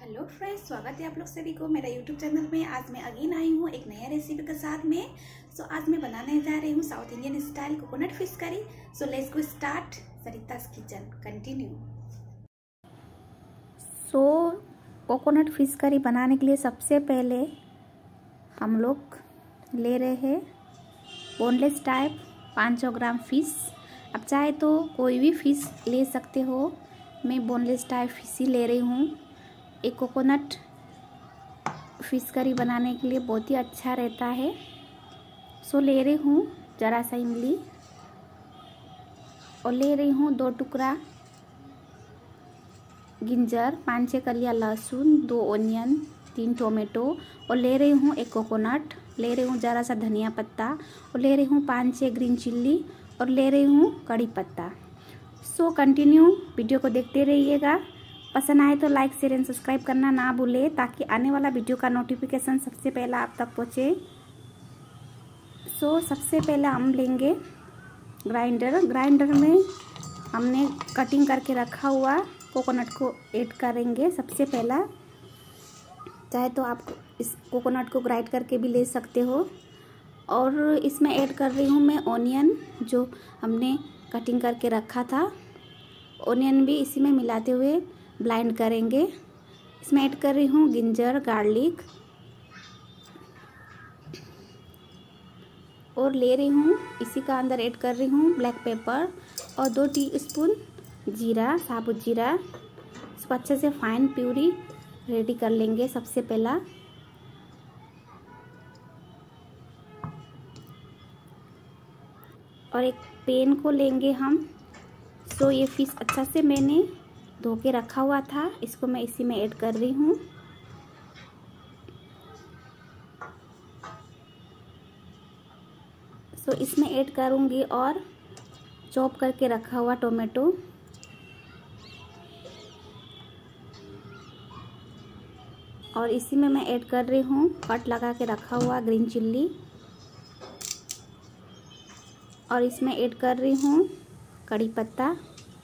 Hello friends, स्वागत है आप लोग सभी को मेरा यूट्यूब चैनल में। आज मैं अगेन आई हूँ एक नया रेसिपी के साथ में। आज मैं बनाने जा रही हूँ south Indian style coconut fish curry. Let's go start Sarita's kitchen, continue. Coconut fish curry बनाने के लिए सबसे पहले हम लोग ले रहे हैं बोनलेस टाइप 500 ग्राम फिश। आप चाहे तो कोई भी फिश ले सकते हो, मैं बोनलेस टाइप फिश ही ले रही हूँ। एक कोकोनट फिश करी बनाने के लिए बहुत ही अच्छा रहता है। ले रही हूँ ज़रा सा इमली और ले रही हूँ 2 टुकड़ा जिंजर, 5-6 कलियाँ लहसुन, 2 ऑनियन, 3 टोमेटो और ले रही हूँ एक कोकोनट, ले रही हूँ ज़रा सा धनिया पत्ता और ले रही हूँ 5-6 ग्रीन चिल्ली और ले रही हूँ कड़ी पत्ता। कंटिन्यू वीडियो को देखते रहिएगा। पसंद आए तो लाइक शेयर एंड सब्सक्राइब करना ना भूले, ताकि आने वाला वीडियो का नोटिफिकेशन सबसे पहला आप तक पहुँचे। सबसे पहले हम लेंगे ग्राइंडर में हमने कटिंग करके रखा हुआ कोकोनट को ऐड करेंगे। सबसे पहला चाहे तो आप इस कोकोनट को ग्राइंड करके भी ले सकते हो। और इसमें ऐड कर रही हूँ मैं ऑनियन, जो हमने कटिंग करके रखा था। ऑनियन भी इसी में मिलाते हुए ब्लाइंड करेंगे। इसमें ऐड कर रही हूँ जिंजर, गार्लिक और ले रही हूँ इसी का अंदर ऐड कर रही हूँ ब्लैक पेपर और 2 टीस्पून जीरा, साबुत जीरा। इसको अच्छे से फाइन प्यूरी रेडी कर लेंगे सबसे पहला। और एक पैन को लेंगे हम। ये फिश अच्छा से मैंने धो के रखा हुआ था, इसको मैं इसी में ऐड कर रही हूँ। इसमें ऐड करूँगी और चॉप करके रखा हुआ टोमेटो और इसी में मैं ऐड कर रही हूँ कट लगा के रखा हुआ ग्रीन चिल्ली और इसमें ऐड कर रही हूँ कड़ी पत्ता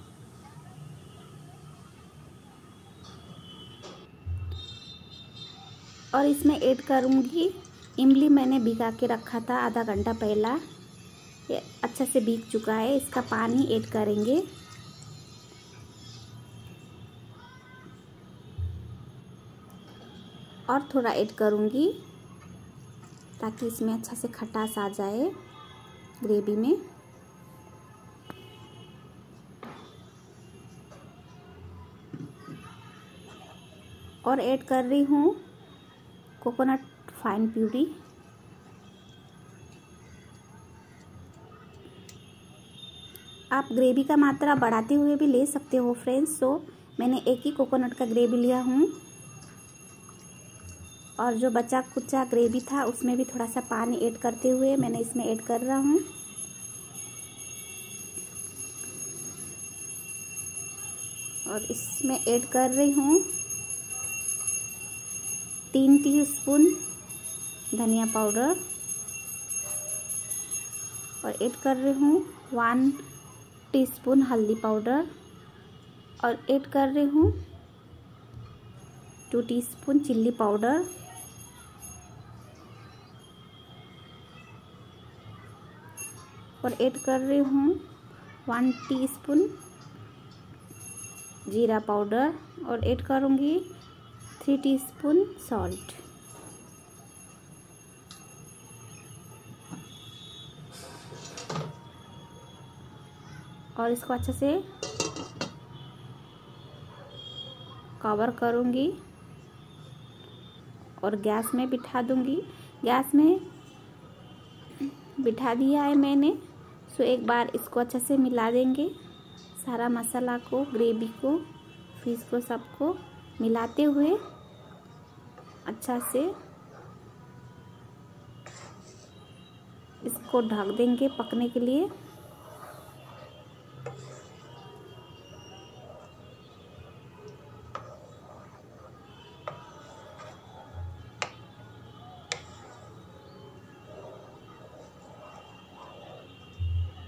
और इसमें ऐड करूँगी इमली। मैंने भिगा के रखा था आधा घंटा पहला, ये अच्छा से भीग चुका है। इसका पानी ऐड करेंगे और थोड़ा ऐड करूँगी ताकि इसमें अच्छा से खटास आ जाए ग्रेवी में। और ऐड कर रही हूँ कोकोनट फाइन प्यूरी। आप ग्रेवी का मात्रा बढ़ाते हुए भी ले सकते हो फ्रेंड्स। मैंने एक ही कोकोनट का ग्रेवी लिया हूँ और जो बचा कुचा ग्रेवी था उसमें भी थोड़ा सा पानी ऐड करते हुए मैंने इसमें ऐड कर रहा हूँ। और इसमें ऐड कर रही हूँ 3 टीस्पून धनिया पाउडर और ऐड कर रही हूँ 1 टीस्पून हल्दी पाउडर और ऐड कर रही हूँ 2 टीस्पून चिल्ली पाउडर और ऐड कर रही हूँ 1 टीस्पून जीरा पाउडर और ऐड करूँगी 3 टीस्पून सॉल्ट। और इसको अच्छे से कवर करूँगी और गैस में बिठा दूँगी। गैस में बिठा दिया है मैंने। एक बार इसको अच्छे से मिला देंगे, सारा मसाला को, ग्रेवी को, फिश को, सबको मिलाते हुए अच्छा से इसको ढक देंगे पकने के लिए।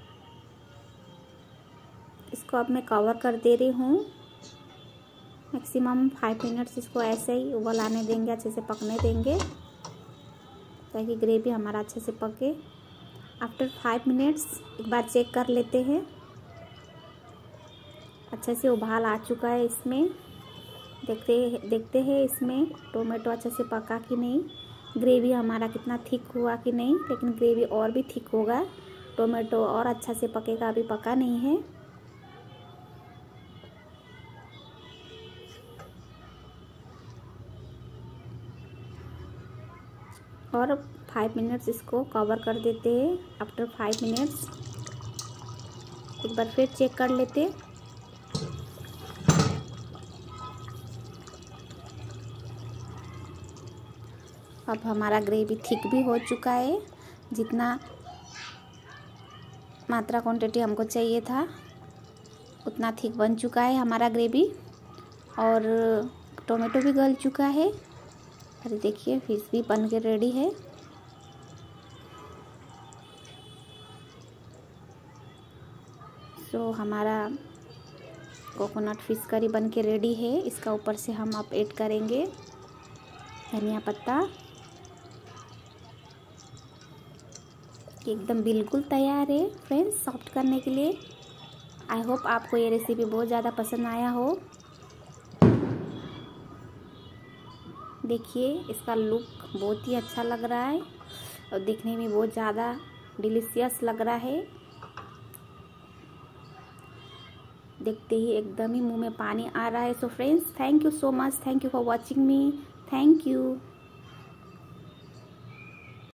इसको अब मैं कवर कर दे रही हूँ मैक्सिमम 5 मिनट्स इसको ऐसे ही उबाल आने देंगे, अच्छे से पकने देंगे ताकि ग्रेवी हमारा अच्छे से पके। आफ्टर 5 मिनट्स एक बार चेक कर लेते हैं। अच्छे से उबाल आ चुका है इसमें। देखते हैं इसमें टोमेटो अच्छे से पका कि नहीं, ग्रेवी हमारा कितना थिक हुआ कि नहीं। लेकिन ग्रेवी और भी थिक होगा, टोमेटो और अच्छा से पकेगा, अभी पका नहीं है। और 5 मिनट्स इसको कवर कर देते हैं। आफ्टर 5 मिनट्स एक बार फिर चेक कर लेते। अब हमारा ग्रेवी थिक भी हो चुका है, जितना मात्रा क्वांटिटी हमको चाहिए था उतना थिक बन चुका है हमारा ग्रेवी। और टोमेटो भी गल चुका है। अरे देखिए फिश भी बन के रेडी है। तो हमारा कोकोनट फिश करी बन के रेडी है। इसका ऊपर से हम अब ऐड करेंगे धनिया पत्ता। एकदम बिल्कुल तैयार है फ्रेंड्स सॉफ्ट करने के लिए। आई होप आपको ये रेसिपी बहुत ज़्यादा पसंद आया हो। देखिए इसका लुक बहुत ही अच्छा लग रहा है और दिखने में बहुत ज़्यादा डिलीशियस लग रहा है। देखते ही एकदम ही मुंह में पानी आ रहा है। So friends thank you so much, thank you for watching me, thank you.